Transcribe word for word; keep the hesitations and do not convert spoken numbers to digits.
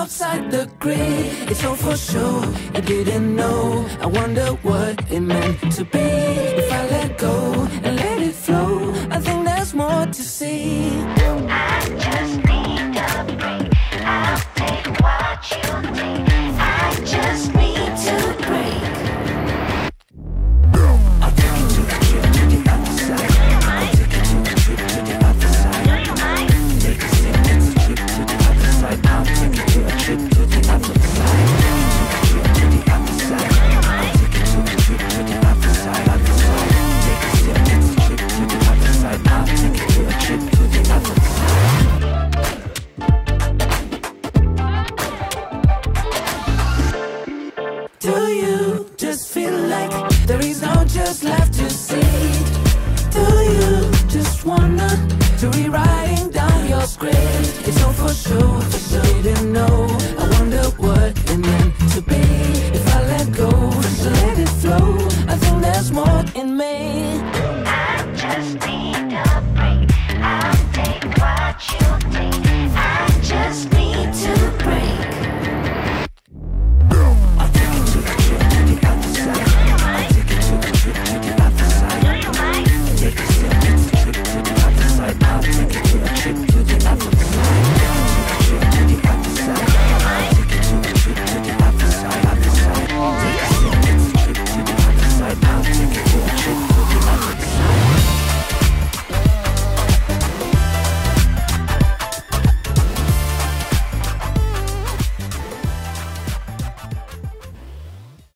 outside the grid. It's all for sure, you didn't know. I wonder what it meant to be. If I let go and let it flow, I think there's more to see. I just need a break. I'll take what you need. I just need to break. I'll take you to a trip to the other side. I'll take you to a trip to the other side. Take a sip, it's a trip to the other side. I'll take you to a trip to the other side. Trip to the other side. I'll take you to a trip to the other side. Other side. Take a sip, it's a trip to the other side. I'll take you to a trip to the other side. Do you just feel like there is no just left to see? Do you just wanna to rewriting down your script? It's all for sure, for sure. Didn't know. I wonder what it meant to be. If I let go, so let it flow. I think there's more in me.